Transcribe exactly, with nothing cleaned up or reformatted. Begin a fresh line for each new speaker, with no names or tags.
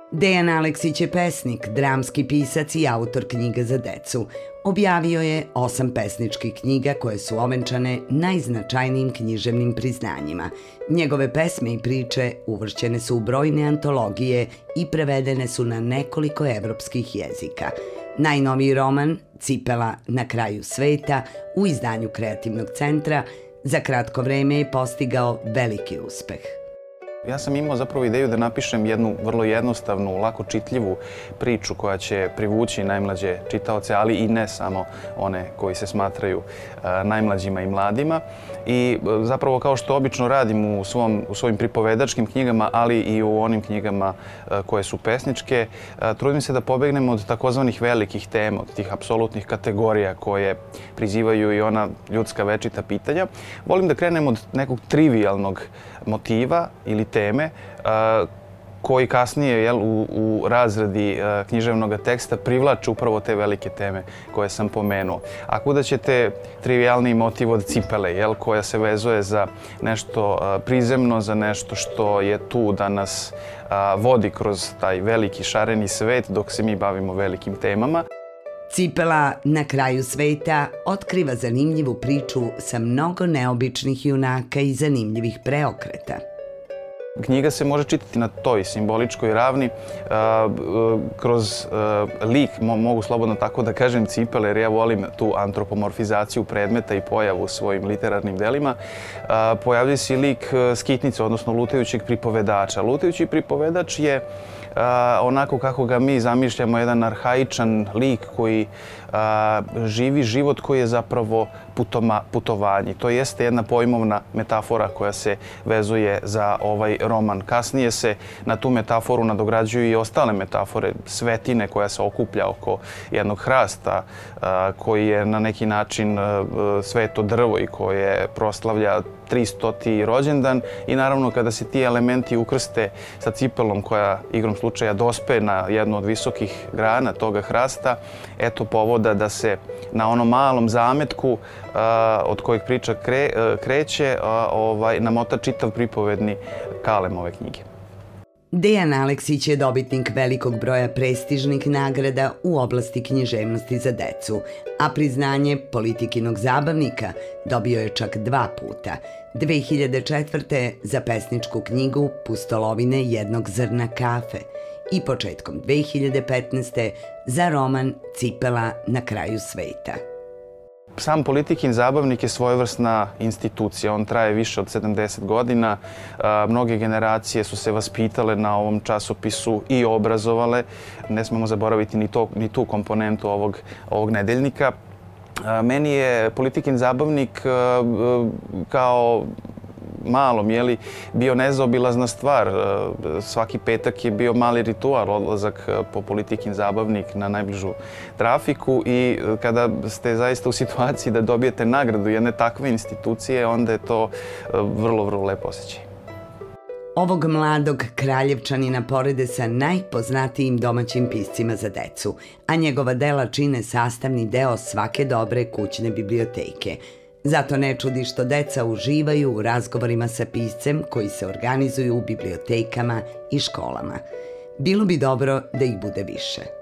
Dejan Aleksić je pesnik, dramski pisac i autor knjiga za decu. Objavio je osam pesničkih knjiga koje su ovenčane najznačajnijim književnim priznanjima. Njegove pesme i priče uvršćene su u brojne antologije i prevedene su na nekoliko evropskih jezika. Najnoviji roman, Cipela na kraju sveta, u izdanju Kreativnog centra, za kratko vreme je postigao veliki uspeh.
Ja sam imao zapravo ideju da napišem jednu vrlo jednostavnu, lako čitljivu priču koja će privući najmlađe čitaoce, ali i ne samo one koji se smatraju najmlađima i mladima. I zapravo kao što obično radim u, svom, u svojim pripovedačkim knjigama, ali i u onim knjigama koje su pesničke, trudim se da pobegnem od takozvanih velikih tema, od tih apsolutnih kategorija koje prizivaju i ona ljudska večita pitanja. Volim da krenem od nekog trivijalnog motiva ili teme koji kasnije u, u razradi književnog teksta privlače upravo te velike teme koje sam pomenuo. A kuda ćete trivijalni motiv od cipele, jel, koja se vezuje za nešto prizemno, za nešto što je tu da nas vodi kroz taj veliki šareni svet dok se mi bavimo velikim temama.
Cipela na kraju sveta otkriva zanimljivu priču sa mnogo neobičnih junaka i zanimljivih preokreta.
Knjiga se može čitati na toj simboličkoj ravni kroz lik, mogu slobodno tako da kažem, cipele, jer ja volim tu antropomorfizaciju predmeta i pojavu u svojim literarnim delima. Pojavljuje se lik skitnice, odnosno lutajućeg pripovedača. Lutajući pripovedač je onako kako ga mi zamišljamo, jedan arhaičan lik koji živi život koji je zapravo putovanje. To jeste jedna pojmovna metafora koja se vezuje za ovaj roman. Kasnije se na tu metaforu nadograđuju i ostale metafore, svetine koja se okuplja oko jednog hrasta koji je na neki način sveto drvo i koje proslavlja tristoti rođendan i naravno kada se ti elementi ukrste sa cipelom koja igrom slučaja dospe na jednu od visokih grana toga hrasta, eto povoda da se na onom malom zametku od kojeg priča kreće namota čitav pripovedni kalem ove knjige.
Dejan Aleksić je dobitnik velikog broja prestižnih nagrada u oblasti književnosti za decu, a priznanje Politikinog zabavnika dobio je čak dva puta. dve hiljade četvrte. za pesničku knjigu Pustolovine jednog zrna kafe i početkom dve hiljade petnaeste. za roman Cipela na kraju sveta.
Sam Politikin zabavnik je svojevrsna institucija. On traje više od sedamdeset godina. Mnoge generacije su se vaspitale na ovom časopisu i obrazovale. Ne smemo zaboraviti ni, to, ni tu komponentu ovog, ovog nedeljnika. Meni je Politikin zabavnik kao malom, jeli, bio nezaobilazna stvar. Svaki petak je bio mali ritual, odlazak po Politikin zabavnik na najbližu trafiku i kada ste zaista u situaciji da dobijete nagradu jedne takve institucije, onda je to vrlo, vrlo lepo osjećaj.
Ovog mladog Kraljevčanina porede sa najpoznatijim domaćim piscima za decu, a njegova dela čine sastavni deo svake dobre kućne biblioteke. Zato ne čudi što deca uživaju u razgovorima sa piscem koji se organizuju u bibliotekama i školama. Bilo bi dobro da ih bude više.